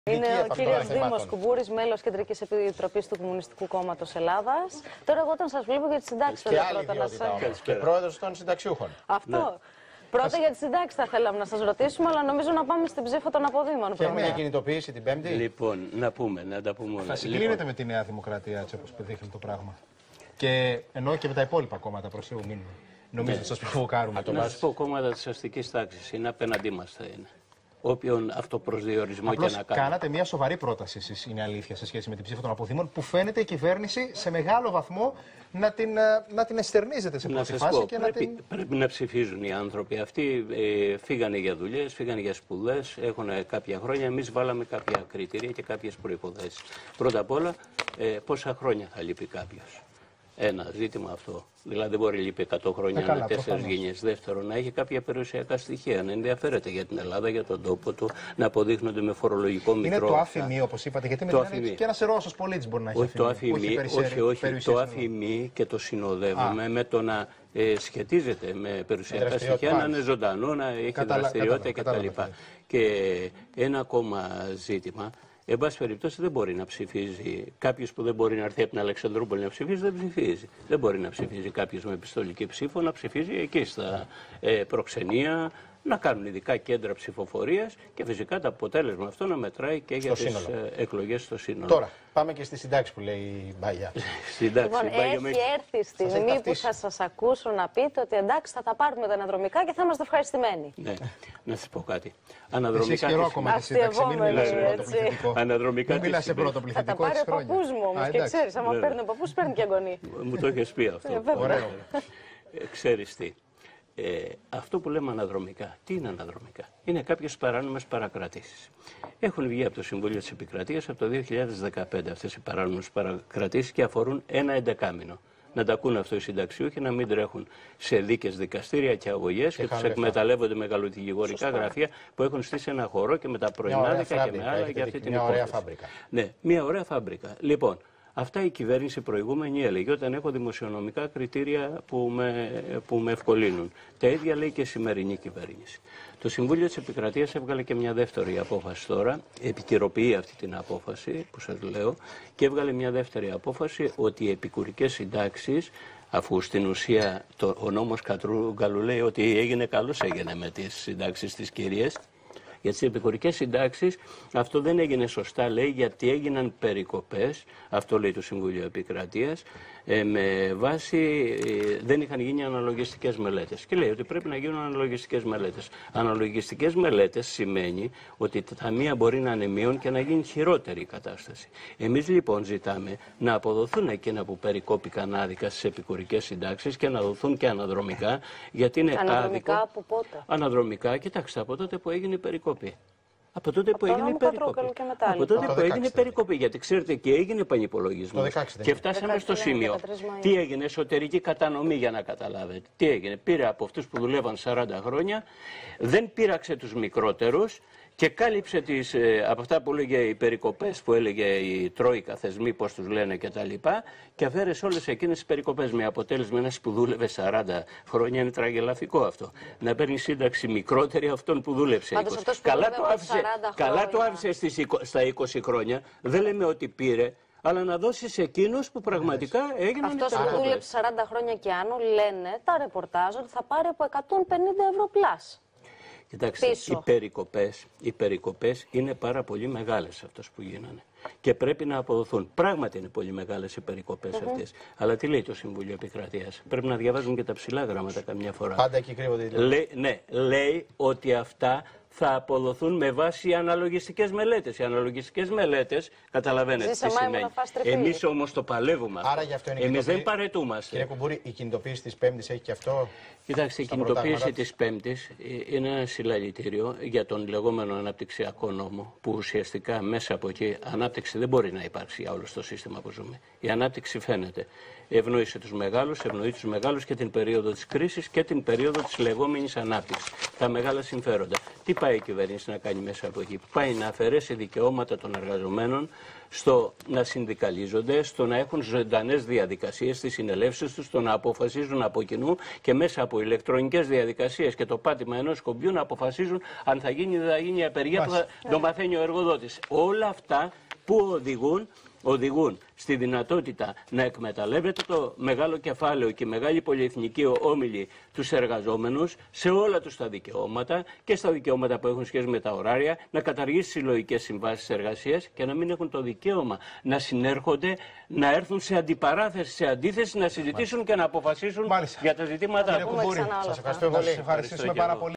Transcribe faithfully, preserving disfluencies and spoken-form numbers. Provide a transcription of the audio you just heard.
Είναι ο κύριος Δήμος Κουμπούρης, μέλος Κεντρικής Επιτροπής του Κομμουνιστικού Κόμματος Ελλάδας. Τώρα, εγώ όταν σας βλέπω για τις συντάξεις, και άλλη ιδιότητα όμως, και πρόεδρος των συνταξιούχων. Αυτό. Ναι. Πρώτα για τις συντάξεις θα θέλαμε να σας ρωτήσουμε, αλλά νομίζω να πάμε στην ψήφο των αποδήμων. Και έχουμε μια κινητοποίηση την Πέμπτη. Λοιπόν, να πούμε, να τα πούμε όλα. Θα συγκλίνεται λοιπόν με τη Νέα Δημοκρατία, έτσι όπως δείχνει το πράγμα. Και ενώ και με τα υπόλοιπα κόμματα προς Θεού μήνυμα. Νομίζω ότι σας προβοκάρουμε. Να σας πω, κόμματα της αστικής τάξης είναι απέναντί μας θα είναι. Όποιον αυτοπροσδιορισμό Απλώς και να κάνει. Κάνατε μια σοβαρή πρόταση εσείς, είναι αλήθεια, σε σχέση με την ψήφο των αποδήμων, που φαίνεται η κυβέρνηση σε μεγάλο βαθμό να την, να την εστερνίζεται σε πρώτη φάση. Πω, και πρέπει, να την... πρέπει να ψηφίζουν οι άνθρωποι αυτοί. Ε, φύγανε για δουλειές, φύγανε για σπουδές, έχουν κάποια χρόνια. Εμείς βάλαμε κάποια κριτήρια και κάποιες προϋποθέσεις. Πρώτα απ' όλα, ε, πόσα χρόνια θα λείπει κάποιος. Ένα ζήτημα αυτό. Δηλαδή δεν μπορεί να λείπει εκατό χρόνια με τέσσερις γενιές. Δεύτερον, να έχει κάποια περιουσιακά στοιχεία, να ενδιαφέρεται για την Ελλάδα, για τον τόπο του, να αποδείχνονται με φορολογικό μικρό. Είναι το αφημί, όπως είπατε, γιατί με την και ένας Ρώσος πολίτης μπορεί να έχει όχι αφημί. Το αφημί, όχι, όχι, όχι το αφημί και το συνοδεύουμε με το να ε, σχετίζεται με περιουσιακά στοιχεία, να είναι ζωντανό, να έχει Καταλα... δραστηριότητα κτλ. Και ένα ακόμα ζήτημα. Εν πάση περιπτώσει, δεν μπορεί να ψηφίζει κάποιο που δεν μπορεί να έρθει από την Αλεξανδρούπολη να ψηφίζει, δεν ψηφίζει. Δεν μπορεί να ψηφίζει κάποιο με επιστολική ψήφο, να ψηφίζει εκεί στα ε, προξενία, να κάνουν ειδικά κέντρα ψηφοφορίας και φυσικά το αποτέλεσμα αυτό να μετράει και για τις ε, εκλογές στο σύνολο. Τώρα, πάμε και στη συντάξη που λέει η Μπάγια. Λοιπόν, έχει με... έρθει η στιγμή που θα σας ακούσω να πείτε ότι εντάξει θα τα πάρουμε τα αναδρομικά και θα είμαστε ευχαριστημένοι. Ναι, να σας πω κάτι. Αναδρομικά. Εσείς καιρό ακόμα τη σύνταξη, μην μιλάς σε πρώτο πληθυντικό. Αναδρομικά. Μην μιλάς σε πρώτο πληθυντικό. Θα τα πάρει ο παππούς μου όμως και ξέρεις, άμα παίρνει ο παππούς παίρνει και αγωνία. Μου το έχεις πει αυτό. Ξέρεις τι. Ε, αυτό που λέμε αναδρομικά, τι είναι αναδρομικά? Είναι κάποιες παράνομες παρακρατήσεις. Έχουν βγει από το Συμβούλιο της Επικρατείας από το δύο χιλιάδες δεκαπέντε αυτές οι παράνομες παρακρατήσεις και αφορούν ένα εντεκάμηνο. Να τα ακούν αυτό οι συνταξιούχοι, να μην τρέχουν σε δίκες, δικαστήρια και αγωγές και, και τους εκμεταλλεύονται μεγαλοδικηγορικά γραφεία που έχουν στήσει ένα χώρο και με τα πρωινάδικα και με άλλα για αυτή την υπόθεση. Μια ωραία φάμπρικα. Ναι, μια ωραία φάμπρικα. Λοιπόν, αυτά η κυβέρνηση προηγούμενη έλεγε όταν έχω δημοσιονομικά κριτήρια που με, που με ευκολύνουν. Τα ίδια λέει και η σημερινή κυβέρνηση. Το Συμβούλιο της Επικρατείας έβγαλε και μια δεύτερη απόφαση τώρα, επικαιροποιεί αυτή την απόφαση που σας λέω και έβγαλε μια δεύτερη απόφαση ότι οι επικουρικές συντάξεις, αφού στην ουσία το, ο νόμος Κατρούγκαλου λέει ότι έγινε καλώς έγινε με τις συντάξεις της κυρίας, για τις επικουρικές συντάξεις αυτό δεν έγινε σωστά, λέει, γιατί έγιναν περικοπές, αυτό λέει το Συμβούλιο Επικρατείας, ε, με βάση ε, δεν είχαν γίνει αναλογιστικές μελέτες. Και λέει ότι πρέπει να γίνουν αναλογιστικές μελέτες. Αναλογιστικές μελέτες σημαίνει ότι τα ταμεία μπορεί να ανεμείουν και να γίνει χειρότερη η κατάσταση. Εμείς λοιπόν ζητάμε να αποδοθούν εκείνα που περικόπηκαν άδικα στις επικουρικές συντάξεις και να δοθούν και αναδρομικά, γιατί είναι αναδρομικά άδικο. Από πότε? Αναδρομικά, κοιτάξτε, από τότε που έγινε η περικοπή. Από τότε που έγινε η περικοπή. Από τότε που έγινε η περικοπή. Γιατί ξέρετε και έγινε πανυπολογισμός. Και φτάσαμε στο σημείο. Τι έγινε, εσωτερική κατανομή για να καταλάβετε. Τι έγινε, πήρε από αυτούς που δουλεύαν σαράντα χρόνια, δεν πείραξε τους μικρότερους και κάλυψε τις, ε, από αυτά που έλεγε οι περικοπές που έλεγε η Τρόικα, θεσμοί, πώς τους λένε κτλ. Και, και αφαίρεσε όλες εκείνες τις περικοπές με αποτέλεσμα ένας που δούλευε σαράντα χρόνια. Είναι τραγελαφικό αυτό. Να παίρνει σύνταξη μικρότερη αυτόν που δούλεψε είκοσι. Που καλά το άφησε, καλά το άφησε στις, στα είκοσι χρόνια. Δεν λέμε ότι πήρε. Αλλά να δώσει σε εκείνους που πραγματικά έγιναν. Αυτός που δούλεψε σαράντα χρόνια και άνω, λένε τα ρεπορτάζ ότι θα πάρει από εκατόν πενήντα ευρώ πλάς. Κοιτάξτε, οι περικοπές, οι περικοπές είναι πάρα πολύ μεγάλες αυτές που γίνανε και πρέπει να αποδοθούν. Πράγματι είναι πολύ μεγάλες οι περικοπές mm-hmm. αυτές. Αλλά τι λέει το Συμβούλιο Επικρατείας? Πρέπει να διαβάζουν και τα ψηλά γράμματα καμιά φορά. Πάντα εκεί κρύβονται. Λέει, ναι, λέει ότι αυτά θα αποδοθούν με βάση αναλογιστικές μελέτες. Οι αναλογιστικές μελέτες, καταλαβαίνετε τι σημαίνει. Εμείς όμως το παλεύουμε. Άρα γι' αυτό είναι Εμείς δεν παρετούμαστε. Κύριε Κουμπούρη, η κινητοποίηση της Πέμπτης έχει και αυτό? Κοιτάξτε, η κινητοποίηση της Πέμπτης είναι ένα συλλαλητήριο για τον λεγόμενο αναπτυξιακό νόμο, που ουσιαστικά μέσα από εκεί ανάπτυξη δεν μπορεί να υπάρξει για όλο το σύστημα που ζούμε. Η ανάπτυξη φαίνεται. Ευνοήσε τους μεγάλους, ευνοεί τους μεγάλους και την περίοδο της κρίσης και την περίοδο της λεγόμενης ανάπτυξης. Τα μεγάλα συμφέροντα. Τι πάει η κυβέρνηση να κάνει μέσα από εκεί? Πάει να αφαιρέσει δικαιώματα των εργαζομένων στο να συνδικαλίζονται, στο να έχουν ζωντανές διαδικασίες στις συνελεύσεις τους, στο να αποφασίζουν από κοινού και μέσα από ηλεκτρονικές διαδικασίες και το πάτημα ενός κομπιού να αποφασίζουν αν θα γίνει ή δεν θα γίνει η απεργία που θα το μαθαίνει ο εργοδότης. Όλα αυτά που οδηγούν οδηγούν στη δυνατότητα να εκμεταλλεύεται το μεγάλο κεφάλαιο και η μεγάλη πολυεθνική όμιλη τους εργαζόμενους σε όλα τους τα δικαιώματα και στα δικαιώματα που έχουν σχέση με τα ωράρια, να καταργήσει συλλογικές συμβάσεις εργασίας και να μην έχουν το δικαίωμα να συνέρχονται, να έρθουν σε αντιπαράθεση, σε αντίθεση, να συζητήσουν Μάλιστα. και να αποφασίσουν Μάλιστα. για τα ζητήματά τους. Σας ευχαριστώ πολύ. Ευχαριστήσουμε πάρα πολύ.